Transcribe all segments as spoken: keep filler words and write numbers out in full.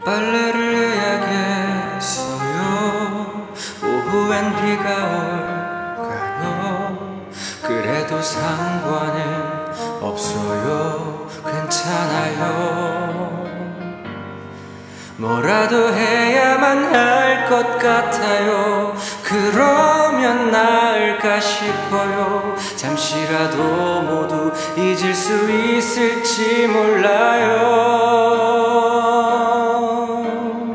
빨래를 해야겠어요. 오후엔 비가 올까요? 그래도 상관은 없어요. 괜찮아요. 뭐라도 해야만 할 것 같아요. 그러면 나을까 싶어요. 잠시라도 모두 잊을 수 있을지 몰라요.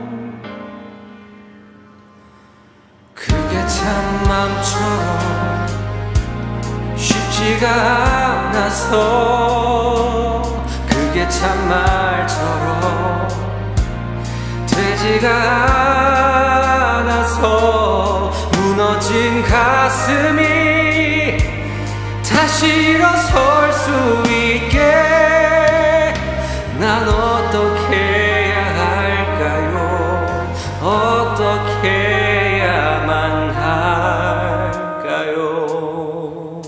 그게 참 맘처럼 쉽지가 않아서, 그게 참 말처럼 되지가 않아서, 무너진 가슴이 다시 일어설 수 있게 난 어떻게 해야 할까요? 어떻게 해야만 할까요?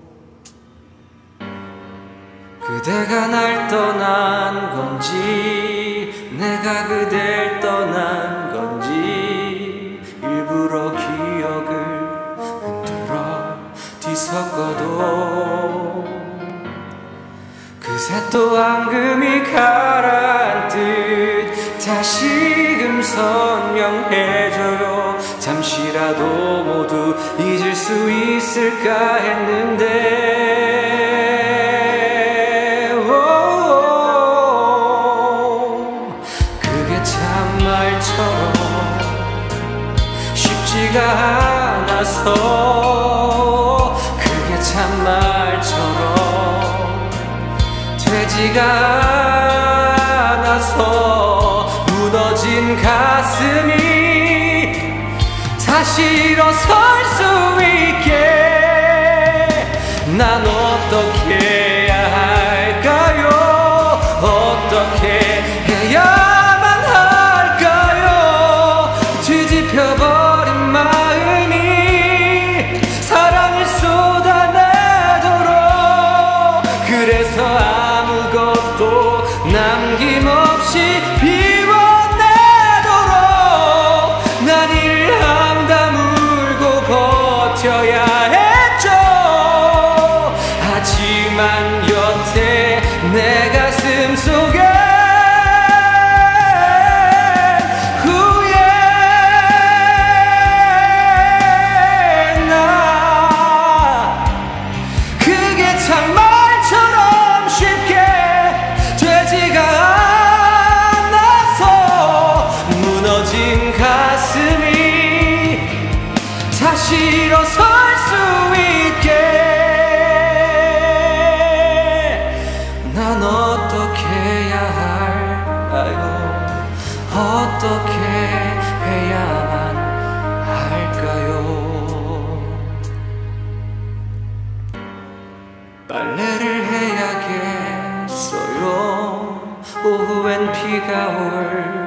그대가 날 떠난 건지 내가 그댈 떠난 건지, 일부러 기억을 흔들어 뒤섞어도 그새 또 앙금이 가라앉듯 다시금 선명해져요. 잠시라도 모두 잊을 수 있을까 했는데, 말처럼 쉽지가 않아서, 그게 참 말처럼 되지가 않아서, 무너진 가슴이 다시 일어설 수 있게 난 어떻게 해야 할까요? 어떻게 해야 뒤집혀버린 마음이 사랑을 쏟아내도록, 그래서 아무것도 남김없이 비워내도록 난 일랑 다물고 버텨야 했죠. 하지만 여태 내 가슴 속에 말처럼 쉽게 되지가 않아서, 무너진 가슴이 다시 일어설 수 있게 난 어떻게 해야 할까요? 어떻게 해야만 할까요? 빨래를 해야겠어요. 오후엔 비가 올